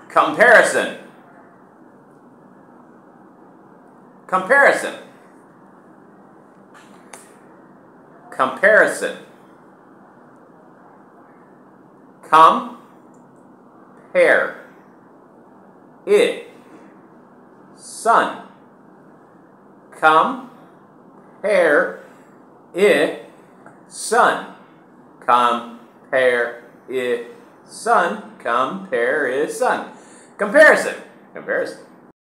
Comparison. Comparison. Comparison. Compare. It. Sun. Compare. It. Sun. Compare. It. Sun. Compare. It. Sun. Comparison. Comparison.